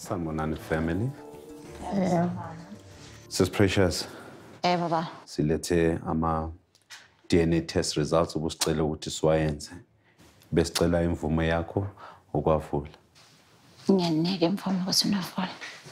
Sanibonani family. Yeah. Sis Precious. Baba. Silethe ama DNA test results ubusicela ukuthi siwayenze. Besicela imvume yakho ukwavula. Ngiyanike imvume ukuthi unavula.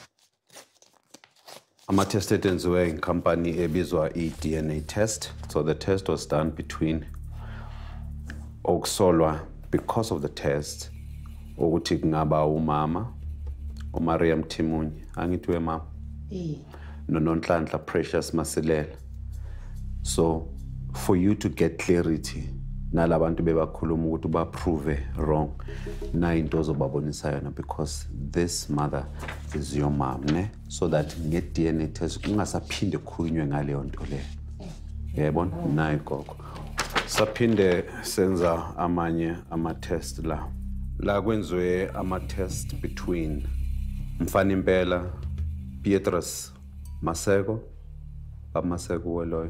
Ama test etenziwe incompany ebizwa i-DNA test. So the test was done between okusolwa because of the test ukuthi kungaba umama uMariam Timunye angithiwe mama noNonhlanhla Precious Masilela. So for you to get clarity nalabantu bebakhuluma ukuthi baprove wrong na into ozobabonisa yona because this mother is your mom ne so that nge DNA test ungasaphinde kukhulunywe ngale nto le yabona nayi gogo saphinde senza amanye ama test la kwenziwe ama test between Mfana Impela Pietrus Maseko Maseko weloyo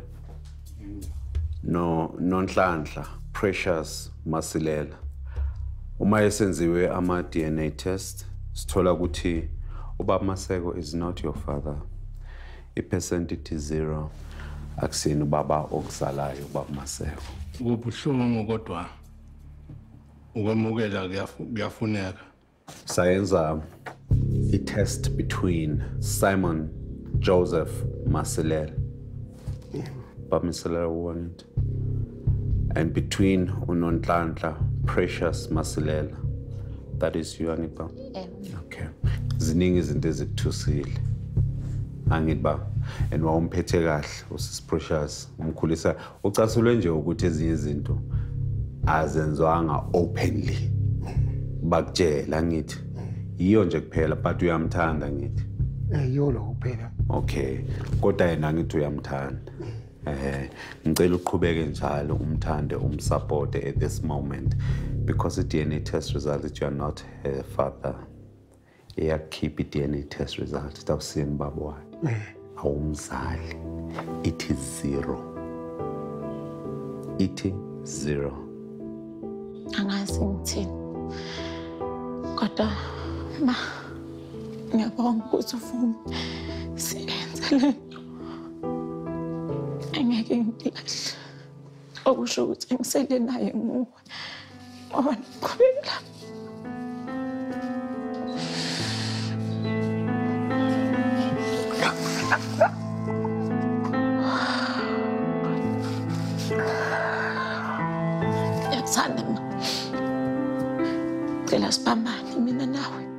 Nonhlanhla Precious Masilela. Uma esenziwe ama DNA test sithola ukuthi ubaba Maseko is not your father. I% 0 akusini ubaba okuzalayo ubaba Maseko. Kubuhlungu kodwa ukwamukela kuyafuneka. Sayenza i-test between Simon Joseph Masilela. Baba Masilela wanted. And between uNonhlanhla Precious Masilela. That is you, Angiba? Yeah. Okay. Ziningi izinto ezikuthusile. Angiba. And wawumphethe kahle uSis Precious umkhulisa ucasulwe nje ukuthi ezinye izinto azenzwanga openly. Bakutshela ngithi. Yiyo nje kuphela but uyamthanda ngithi. Yolo kuphela. Okay. Kodwa yena ngithi uyamthanda. Ngicela uqhubeke njalo umthande umsupport at this moment because the DNA test result that you are not her father. Keep the DNA test result. Tawusini baba wakhe. Awumzali. It is 0. It is 0. Angazi ngithini. Kodwa ma ngiyabonga ukuthi uvuma siyenze lento. Angeke ngilahle. Okusho ukuthi ngisele naye nguwe. Ngoba ngiqhubeka. Yakuthanda ma. Cela sibambane mina nawe.